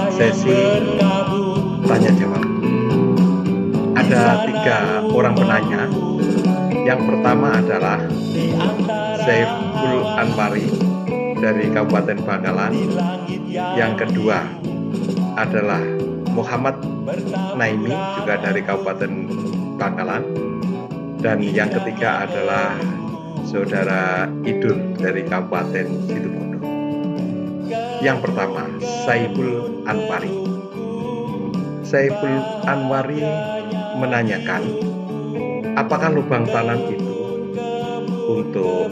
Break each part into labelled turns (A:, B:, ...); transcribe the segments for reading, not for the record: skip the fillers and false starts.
A: sesi tanya jawab. Ada 3 orang penanya. Yang pertama adalah Saiful Anwari dari Kabupaten Bangkalan. Yang kedua adalah Muhammad Naimi juga dari Kabupaten Bangkalan. Dan yang ketiga adalah Saudara Idul dari Kabupaten Situbondo. Yang pertama, Saiful Anwari. Saiful Anwari menanyakan, apakah lubang tanam itu untuk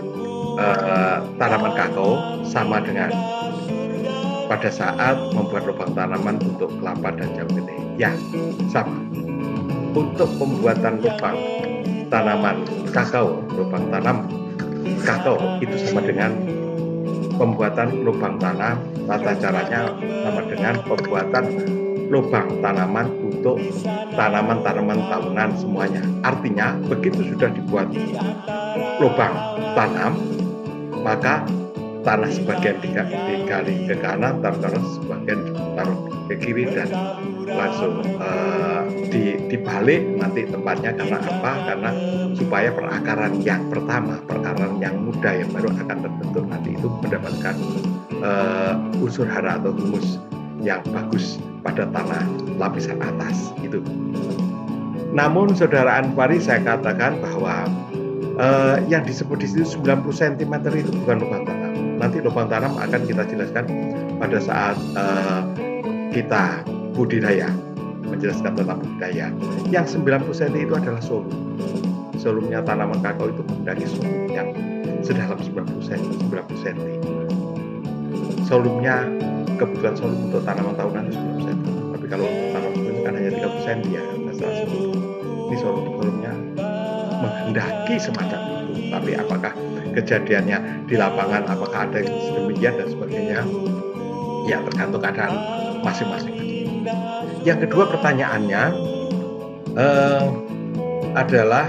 A: tanaman kakao sama dengan pada saat membuat lubang tanaman untuk kelapa dan jamu gede? Ya, sama. Untuk pembuatan lubang tanaman kakao, lubang tanam kakao itu sama dengan pembuatan lubang tanam. Tata caranya sama dengan pembuatan lubang tanaman untuk tanaman-tanaman tahunan semuanya. Artinya begitu sudah dibuat lubang tanam, maka tanah sebagian digali ke kanan, tanah sebagian taruh ke kiri dan langsung dibalik nanti tempatnya. Karena apa? Karena supaya perakaran yang pertama, perakaran yang muda yang baru akan terbentuk nanti itu mendapatkan unsur hara atau humus yang bagus pada tanah lapisan atas itu. Namun Saudara Anwari, saya katakan bahwa yang disebut di situ 90 cm itu bukan lubang tanam. Nanti lubang tanam akan kita jelaskan pada saat kita budidaya, menjelaskan tentang budidaya. Yang 90 cm itu adalah solum. Solumnya tanaman kakao itu dari solum yang sedalam 90 cm. Solumnya, kebutuhan solum untuk tanaman tahunan itu 90 cm. Tapi kalau tanaman itu kan hanya 30 cm ya, masalah solum. Ini solumnya menghendaki semacam itu. Tapi apakah kejadiannya di lapangan, apakah ada yang sedemikian dan sebagainya, ya tergantung keadaan masing-masing. Yang kedua pertanyaannya adalah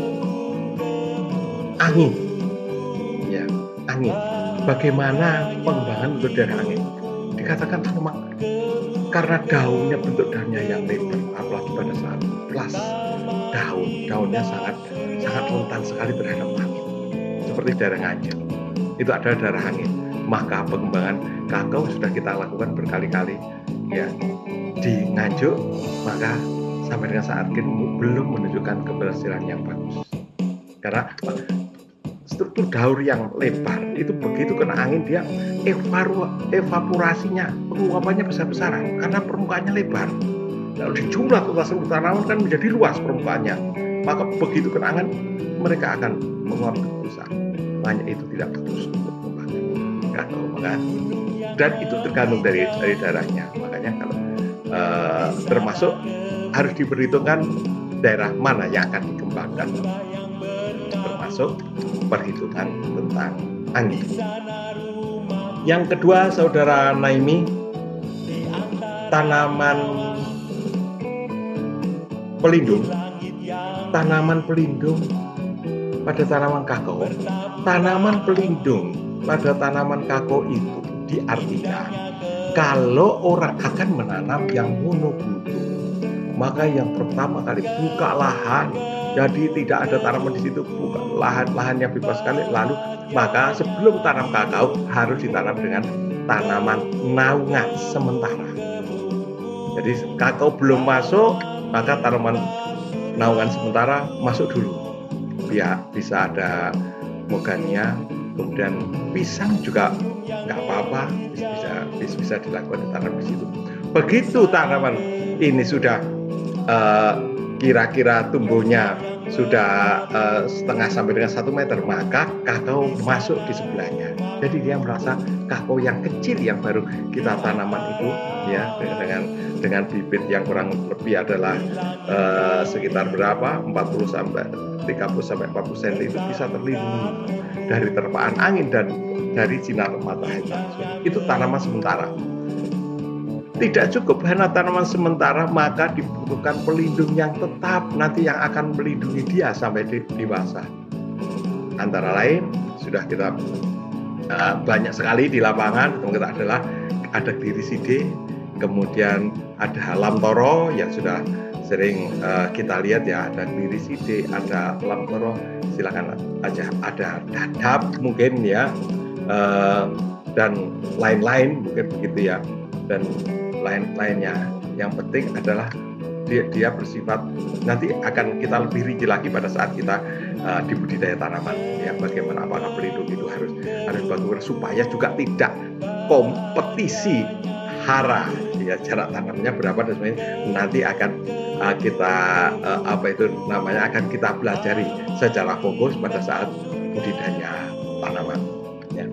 A: angin. Ya, angin. Bagaimana pengembangan untuk daerah angin? Dikatakan memang karena daunnya, bentuk daunnya yang lebar, apalagi pada saat flas, daunnya sangat rentan sekali terhadap angin. Seperti daerah Nganjuk, itu adalah daerah angin. Maka pengembangan kakao sudah kita lakukan berkali-kali ya di Nganjuk, maka sampai dengan saat ini belum menunjukkan keberhasilan yang bagus. Karena struktur daur yang lebar itu begitu kena angin dia evaporasinya, penguapannya besar-besaran karena permukaannya lebar. Kalau dijumlah total seluruh tanaman kan menjadi luas permukaannya, maka begitu kena angin mereka akan menguap rusak. Makanya itu tidak bagus untuk pengembangan kakao, maka dan itu tergantung dari daerahnya. Makanya kalau termasuk harus diperhitungkan daerah mana yang akan dikembangkan, termasuk perhitungan tentang angin. Yang kedua, Saudara Naimi, tanaman pelindung pada tanaman kakao. Tanaman pelindung pada tanaman kakao itu diartikan kalau orang akan menanam yang monokultur, maka yang pertama kali buka lahan. Jadi tidak ada tanaman di situ, bukan lahan yang bebas sekali. Lalu maka sebelum tanam kakao harus ditanam dengan tanaman naungan sementara. Jadi kakao belum masuk, maka tanaman naungan sementara masuk dulu. Biar bisa ada mogania, kemudian pisang juga nggak apa-apa, bisa dilakukan ditanam di situ. Begitu tanaman ini sudah kira-kira tumbuhnya sudah setengah sampai dengan 1 meter, maka kakao masuk di sebelahnya. Jadi dia merasa kakao yang kecil yang baru kita tanaman itu ya dengan bibit yang kurang lebih adalah sekitar berapa 30 sampai 40 cm itu bisa terlindungi dari terpaan angin dan dari sinar matahari langsung. Itu tanaman sementara. Tidak cukup hanya tanaman sementara, maka dibutuhkan pelindung yang tetap nanti yang akan melindungi dia sampai dewasa. Antara lain sudah kita banyak sekali di lapangan kita adalah ada gliriside kemudian ada lamtoro yang sudah sering kita lihat ya, ada kliriside, ada lamtoro, silakan aja, ada dadap mungkin ya, dan lain-lain mungkin begitu ya, dan lain-lainnya. Yang penting adalah dia bersifat, nanti akan kita lebih rinci lagi pada saat kita di budidaya tanaman ya, bagaimana apakah pelindung itu harus bagaimana supaya juga tidak kompetisi hara ya, jarak tanamnya berapa dan sebagainya, nanti akan kita akan kita pelajari secara fokus pada saat budidaya tanaman ya.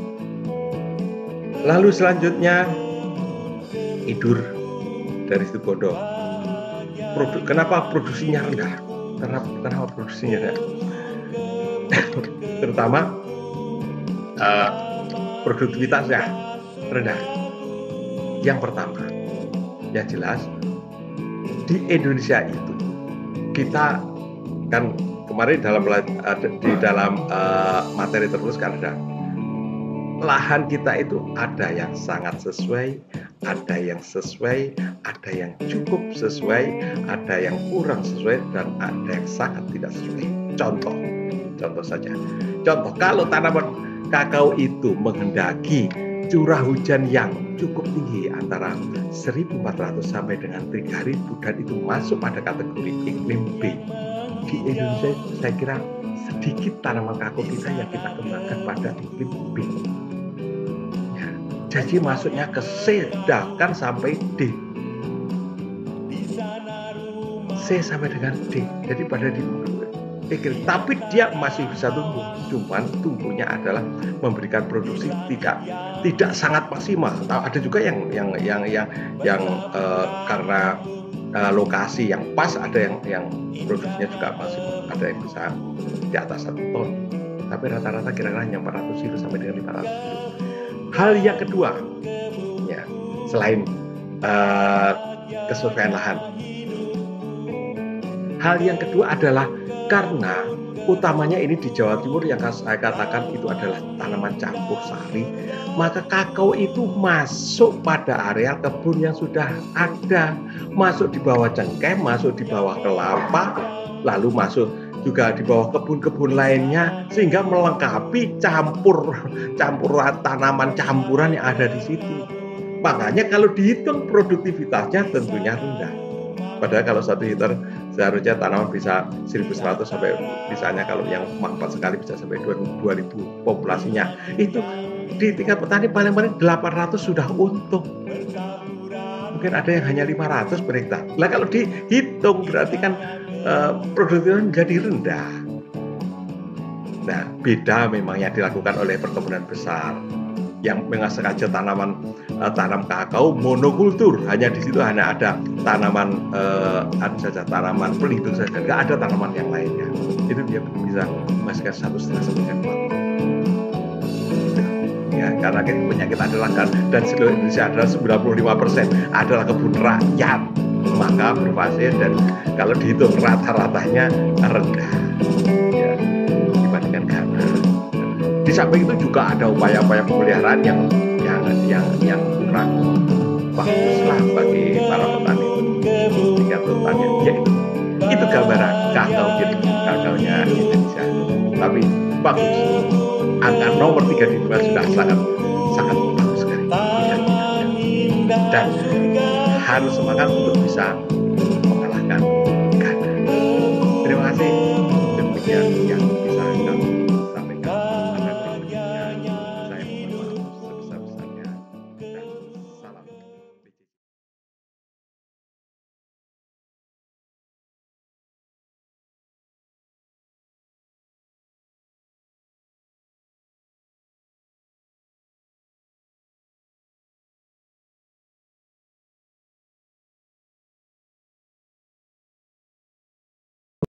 A: Lalu selanjutnya idur dari Situbondo. Kenapa produksinya rendah? Kenapa produksinya rendah? Terutama produktivitasnya rendah. Yang pertama, yang jelas di Indonesia itu kita kan kemarin di dalam materi terus kan ada lahan kita itu ada yang sangat sesuai, ada yang sesuai, ada yang cukup sesuai, ada yang kurang sesuai, dan ada yang sangat tidak sesuai. Contoh saja. Contoh, kalau tanaman kakao itu menghendaki curah hujan yang cukup tinggi antara 1.400 sampai dengan 3.000 dan itu masuk pada kategori iklim B. Di Indonesia saya kira sedikit tanaman kakao kita yang kita kembangkan pada iklim B. Ya, jadi masuknya ke C bahkan sampai D. C sampai dengan D. Jadi pada di iklim, tapi dia masih bisa tumbuh. Cuman tumbuhnya adalah memberikan produksi tidak sangat maksimal. Ada juga yang karena lokasi yang pas, ada yang produksinya juga maksimal, ada yang bisa di atas 1 ton, tapi rata-rata kira-kira hanya 400 kilo sampai dengan 500 kilo. Hal yang kedua ya, selain kesesuaian lahan, hal yang kedua adalah karena utamanya ini di Jawa Timur yang saya katakan itu adalah tanaman campur sari, maka kakao itu masuk pada area kebun yang sudah ada, masuk di bawah cengkeh, masuk di bawah kelapa, lalu masuk juga di bawah kebun-kebun lainnya, sehingga melengkapi campur tanaman campuran yang ada di situ. Makanya kalau dihitung produktivitasnya tentunya rendah. Padahal kalau 1 hektar seharusnya tanaman bisa 1.100 sampai misalnya kalau yang manfaat sekali bisa sampai 2.000 populasinya. Itu di tingkat petani paling-paling 800 sudah untung. Mungkin ada yang hanya 500 per hektar. Nah kalau dihitung berarti kan produktivitas menjadi rendah. Nah beda memang yang dilakukan oleh perkebunan besar yang memang sengaja tanam kakao monokultur, hanya di situ hanya ada tanaman tanaman pelindung saja, nggak ada tanaman yang lainnya. Itu dia bisa menghasilkan 1,5 sampai 2 ya, karena penyakit adalah dan seluruh Indonesia adalah 95% adalah kebun rakyat, maka berhasil, dan kalau dihitung rata-ratanya rendah ya, dibandingkan Ghana. Di samping itu juga ada upaya-upaya pemeliharaan yang kurang baguslah bagi para petani tingkat petani. Ya itu gambaran kakaonya Indonesia. Tapi bagus. Angka nomor 3 di dunia sudah sangat bagus sekali. Dan harus semangat untuk bisa mengalahkan Ghana. Terima kasih. Demikian yang